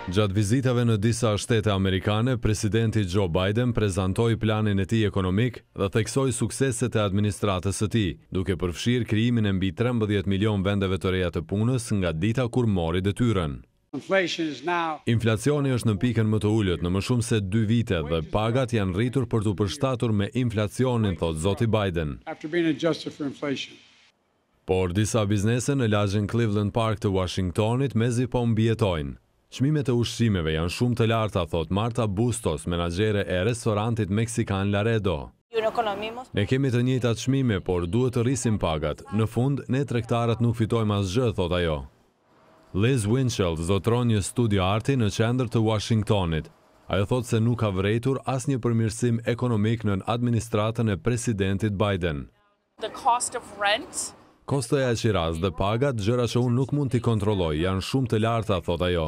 Gjatë vizitave në disa shtete amerikane, presidenti Joe Biden prezantoi planin e tij ekonomik dhe theksoi sukseset e administratës së tij, duke përfshirë krijimin e mbi 13 milion vendeve të reja të punës nga dita kur mori detyrën. Inflacioni është në pikën më të ulët në më shumë se 2 vite dhe pagat janë rritur për t'u përshtatur me inflacionin, thot zoti Biden. Por disa biznese në lagjen Cleveland Park të Washingtonit mezi po mbijetojnë. Çmimet e ushqimeve janë shumë të larta, thot Marta Bustos, menaxhere e restorantit meksikan Laredo. Ne kemi të njëjtat çmime, por duhet të rrisim pagat. Në fund, ne tregtarët nuk fitojmë asgjë, thot ajo. Liz Winchell zotron një studio arti në qendër të Washingtonit. Ajo thot se nuk ka vërejtur asnjë përmirësim ekonomik në administratën e presidentit Biden. Kostoja e qiraz dhe pagat, gjëra që unë nuk mund t'i kontrolloj, janë shumë të larta, thot ajo.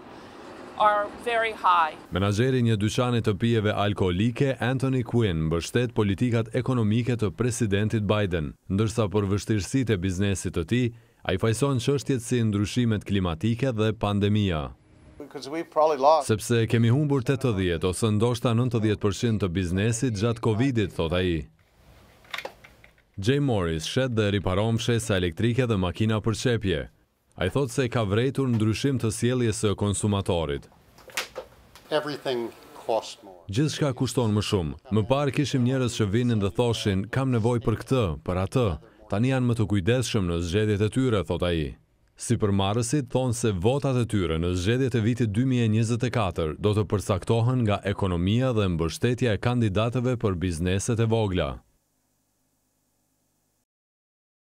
Menaxheri një dyqani të pijeve alkoolike, Anthony Quinn, mbështet politikat ekonomike të presidentit Biden, ndërsa për vështirësitë e biznesit të tij, ai fajson çështjet si ndryshimet klimatike dhe pandemia. Sepse kemi humbur 80 ose ndoshta 90% të biznesit gjatë Covidit, thot ai. Jay Morris shet dhe riparon fshesa elektrike dhe makina për çepje. Ai thot se ka vërejtur ndryshim të sjelljes së konsumatorit. Gjithçka kushton më shumë. Më parë kishim njerëz që vinin dhe thoshin, kam nevojë për këtë, për atë. Tani janë më të kujdesshëm në zgjedhjet e tyre, thot ai. Sipërmarrësit thonë se votat e tyre në zgjedhjet e vitit 2024 do të përcaktohen nga ekonomia dhe mbështetja e kandidatëve për bizneset e vogla.